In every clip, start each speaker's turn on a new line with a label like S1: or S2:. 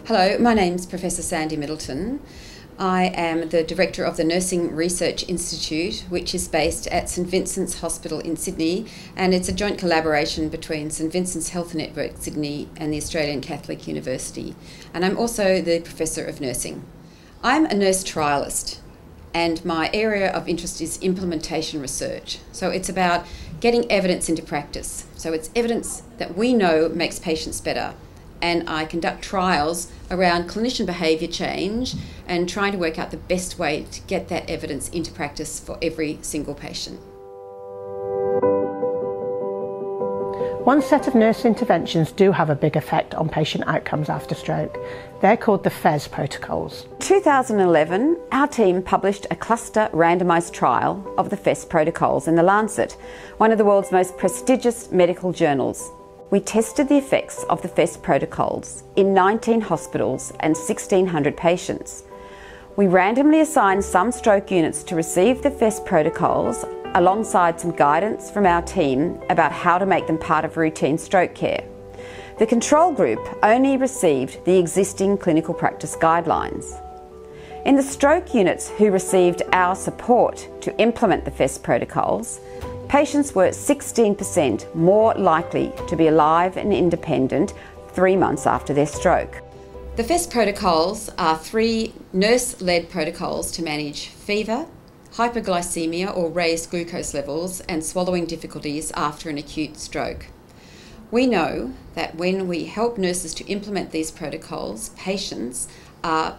S1: Hello, my name's Professor Sandy Middleton. I am the Director of the Nursing Research Institute, which is based at St Vincent's Hospital in Sydney, and it's a joint collaboration between St Vincent's Health Network Sydney and the Australian Catholic University. And I'm also the Professor of Nursing. I'm a nurse trialist, and my area of interest is implementation research. So it's about getting evidence into practice. So it's evidence that we know makes patients better. And I conduct trials around clinician behaviour change and trying to work out the best way to get that evidence into practice for every single patient.
S2: One set of nurse interventions do have a big effect on patient outcomes after stroke. They're called the FAAN protocols.
S3: In 2011, our team published a cluster randomised trial of the FAAN protocols in the Lancet, one of the world's most prestigious medical journals. We tested the effects of the FAAN protocols in 19 hospitals and 1,600 patients. We randomly assigned some stroke units to receive the FAAN protocols alongside some guidance from our team about how to make them part of routine stroke care. The control group only received the existing clinical practice guidelines. In the stroke units who received our support to implement the FAAN protocols, patients were 16% more likely to be alive and independent 3 months after their stroke.
S1: The FeSS protocols are 3 nurse-led protocols to manage fever, hyperglycaemia or raised glucose levels, and swallowing difficulties after an acute stroke. We know that when we help nurses to implement these protocols, patients are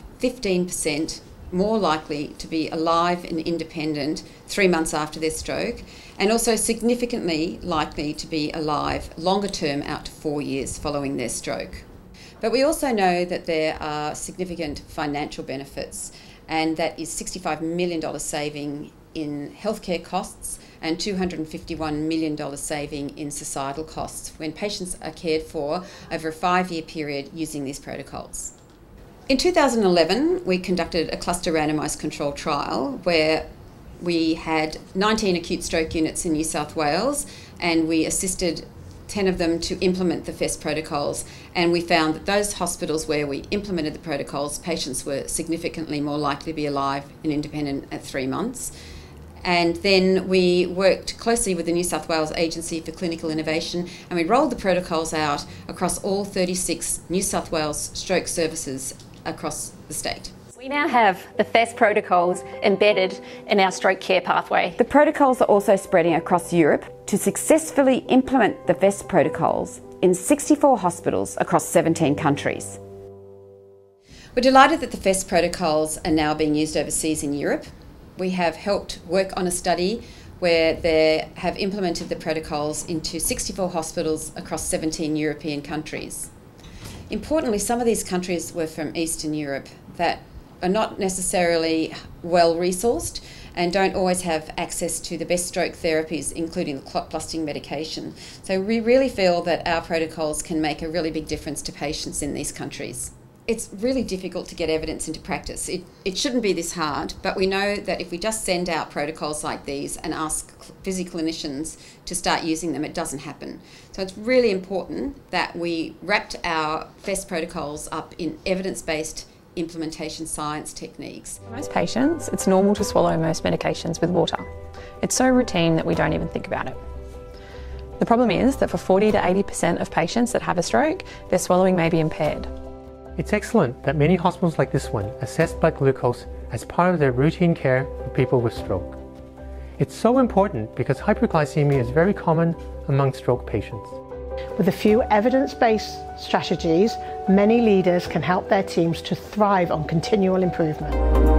S1: 15% more likely to be alive and independent 3 months after their stroke, and also significantly likely to be alive longer term out to 4 years following their stroke. But we also know that there are significant financial benefits, and that is $65 million saving in healthcare costs and $251 million saving in societal costs when patients are cared for over a 5-year period using these protocols. In 2011, we conducted a cluster randomised controlled trial where we had 19 acute stroke units in New South Wales, and we assisted 10 of them to implement the FAAN protocols, and we found that those hospitals where we implemented the protocols, patients were significantly more likely to be alive and independent at 3 months. And then we worked closely with the New South Wales Agency for Clinical Innovation, and we rolled the protocols out across all 36 New South Wales stroke services across the state.
S4: We now have the FAAN protocols embedded in our stroke care pathway.
S3: The protocols are also spreading across Europe to successfully implement the FAAN protocols in 64 hospitals across 17 countries.
S1: We're delighted that the FAAN protocols are now being used overseas in Europe. We have helped work on a study where they have implemented the protocols into 64 hospitals across 17 European countries. Importantly, some of these countries were from Eastern Europe that are not necessarily well resourced and don't always have access to the best stroke therapies, including the clot-busting medication. So we really feel that our protocols can make a really big difference to patients in these countries. It's really difficult to get evidence into practice. It shouldn't be this hard, but we know that if we just send out protocols like these and ask busy clinicians to start using them, it doesn't happen. So it's really important that we wrapped our FAAN protocols up in evidence-based implementation science techniques.
S5: For most patients, it's normal to swallow most medications with water. It's so routine that we don't even think about it. The problem is that for 40 to 80% of patients that have a stroke, their swallowing may be impaired.
S6: It's excellent that many hospitals like this one assess blood glucose as part of their routine care for people with stroke. It's so important because hyperglycemia is very common among stroke patients.
S2: With a few evidence-based strategies, many leaders can help their teams to thrive on continual improvement.